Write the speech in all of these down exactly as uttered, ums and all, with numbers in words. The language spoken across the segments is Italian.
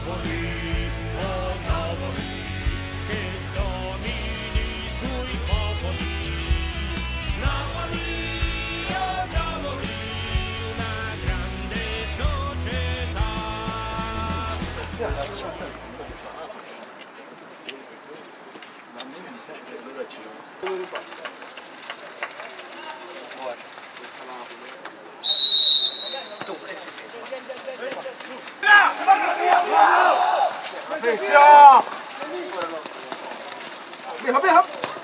Napoli, oh Napoli, che domini sui popoli. Napoli, oh Napoli, una grande società. Pressione! Via, via!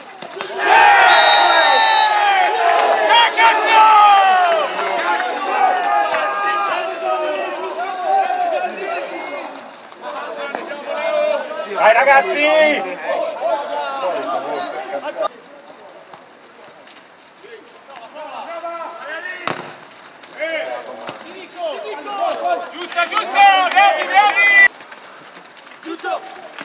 Dai ragazzi! Giusto, giusto! Vieni, vieni! Giusto!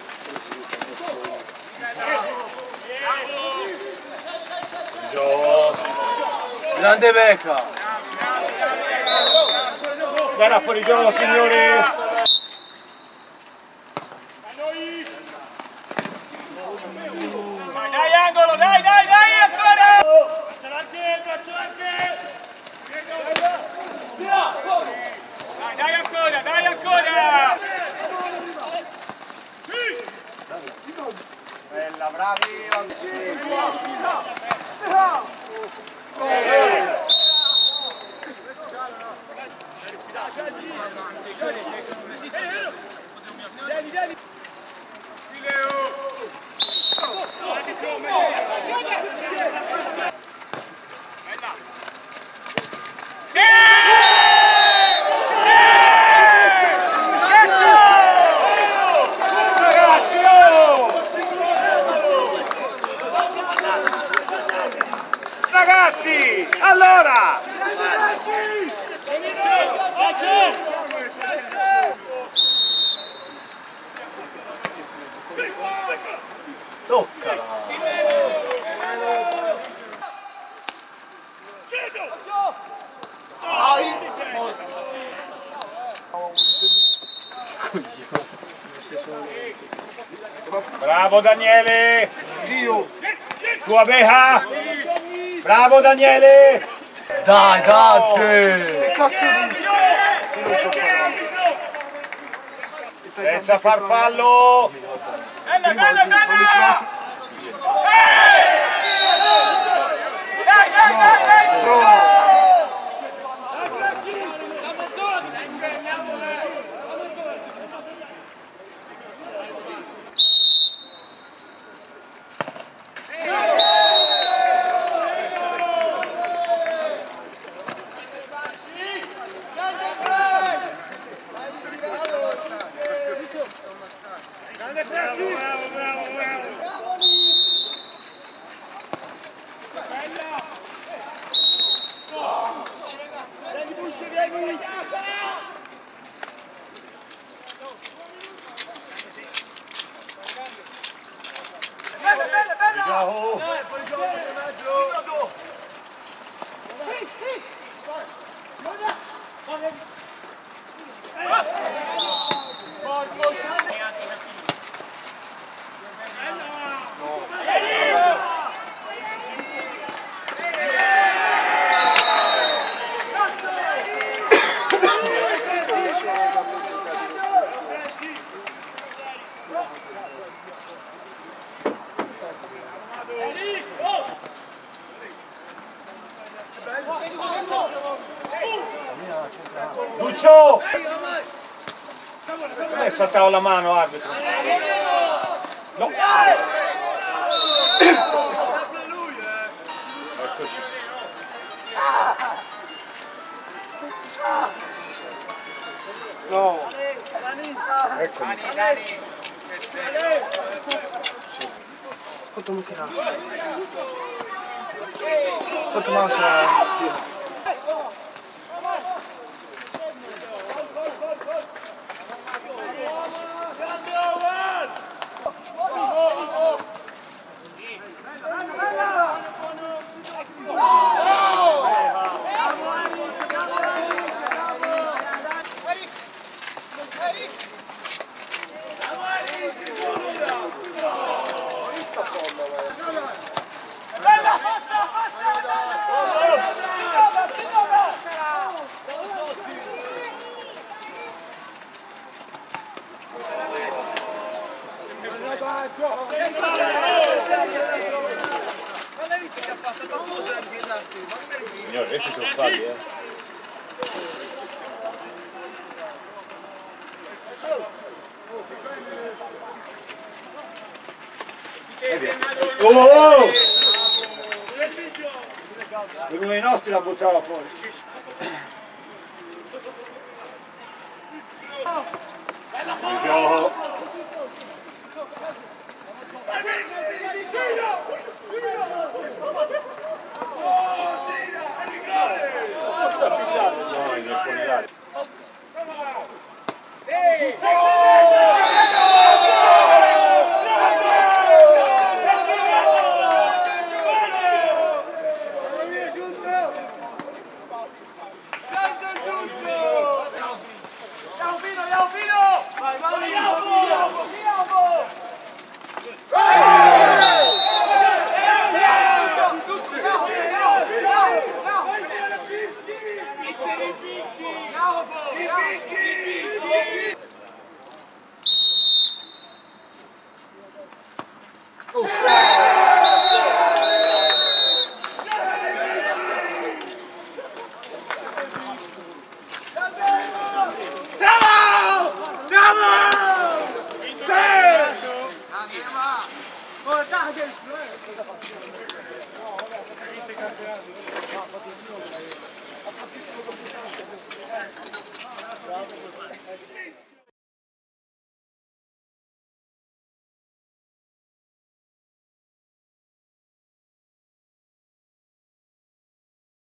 Grande becca! Era fuori gioco, signori! Dai, dai, angolo, dai, dai, dai, ancora! Facciala anche, facciala anche! Dai, dai ancora, dai ancora! Bella, bravi! Vieni, vieni! Ragazzi, allora! Toccala! Bravo Daniele! Dio! Tua Beha! Bravo Daniele! Dai, Dante! Che cazzo di... Io non c'ho parole. Senza farfallo! Bella, bella, bella! Dai, dai, dai, dai! No. Ciao! Lucio! Non è saltato la mano, arbitro. No. Eccoci. No. Eccomi. Quanto mancherà? Quanto manca? Bella, passa, passa! Signore, questi sono falli, eh. Oh! Oh! Uno dei nostri la buttava fuori. Gioco. No, è fuori d'aria. Guardate il